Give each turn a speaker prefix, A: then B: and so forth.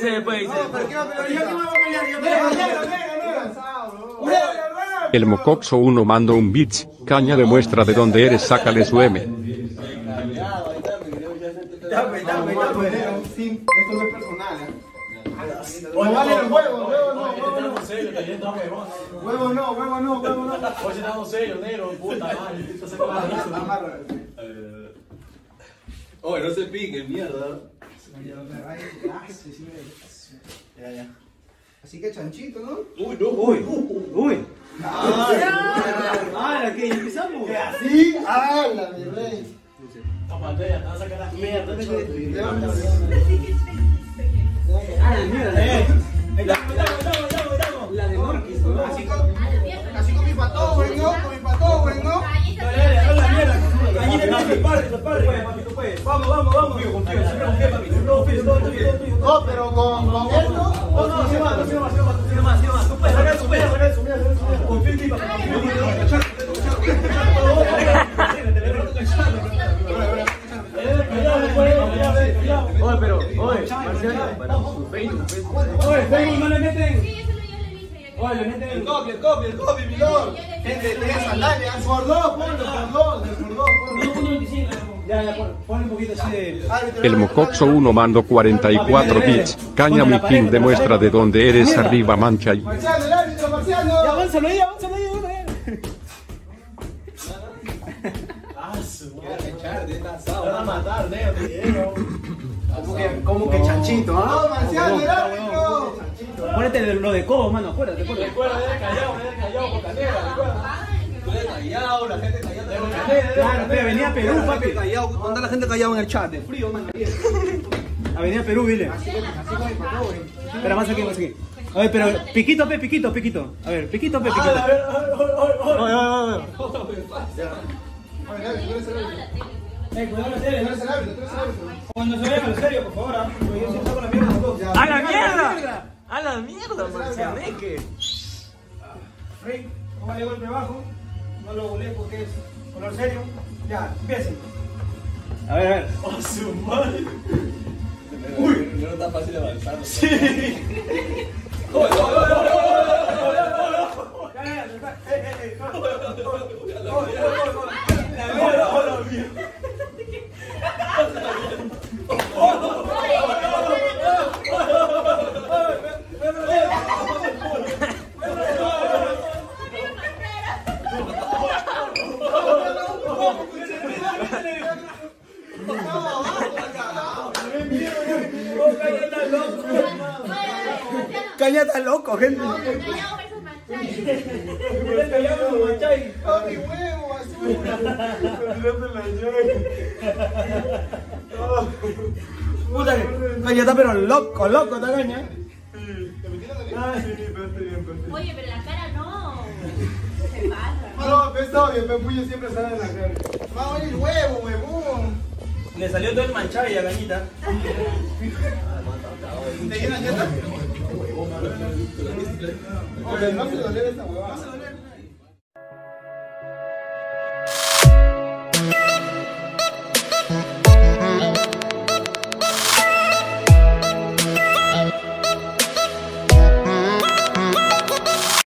A: dice después. Dice.
B: No, pero ¿qué va a pelear? Yo que me voy a pelear.
C: El Mocoxo 1 manda un bits, caña demuestra de dónde eres, sácale su M.
B: Dame. Esto no es personal. No vale el huevo no.
D: Hoy estamos serios, negro, puta madre.
A: Oye, no se pique, mierda.
B: Ya. Así que chanchito, ¿no?
D: Uy. ¿Qué? ¿Empezamos?
B: ¿Así? ¡Hala, mi rey!
D: La pantalla, te vas a sacar las mierdas. La de Morquis, ¿no?
B: Así con mi pato, güey, ¿no?
D: Vamos.
B: No, pero con esto.
D: No más. Tú puedes, saca su mierda. Confía en ti, papá. Oye, Marciano, para su Facebook. Oye, Facebook no le meten. Oye, le meten el copy, mi lord.
B: Gente, sandalias. Por dos.
D: Ya, pon un poquito así de...
C: El Mocoxo 1 mando 44 bits, caña mi king demuestra de dónde eres, arriba mancha y...
B: Marciano, el árbitro, Marciano.
D: Ya, avánzalo ahí. Van a matar, negro.
B: ¿Cómo que chanchito, ah? No, Marciano, el árbitro.
D: Ponete lo de cobo, mano, acuérdate.
A: Recuerda, eres callado, Bocanera, recuerda. Tú eres callado, la gente callada.
D: Claro, pero venía a Perú, papi.
A: ¿Dónde la gente callado en el chat? De frío, man.
D: Avenida Perú, dile.
B: Así con mi pato, güey.
D: Espera, más aquí. A ver, pero piquito. A ver, piquito.
A: A ver.
D: Cuidado la tele,
B: Tú eres el árbitro.
D: Cuando se vean en serio, por favor, porque yo siento con la mierda de los dos.
A: ¡A la mierda, Marcianeque!
D: Rey, póngale golpe abajo. No lo volé porque es color serio. Ya, empiecen. A ver.
A: ¡Oh, su madre! Uy, no está fácil avanzar. Sí.
D: Caña está loco, gente.
B: ¡Oh, mi huevo, azul!
D: Puta que Caña está pero loco esta caña.
E: Oye, pero la cara no. Se pasa.
B: No, pues obvio, el pepullo siempre sale en la cara. Va a venir el huevo, huevón.
D: Le salió todo el manchado y a Cañita.
B: ¿Te llenas dieta? Oye, no se doler esta huevada. No se doler.